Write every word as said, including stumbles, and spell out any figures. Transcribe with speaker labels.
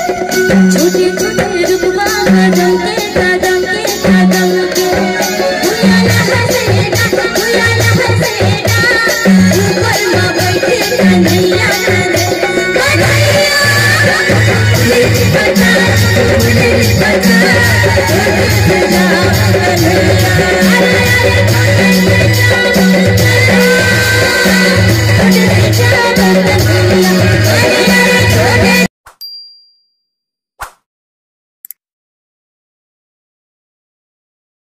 Speaker 1: छोटे छोटे रुपवा कदम के कदम के कदम के उयाला हसेना उयाला हसेना ऊपर में बैठे कन्हैया कन्हैया पुलिस बचा पुलिस बचा कन्हैया अरे अरे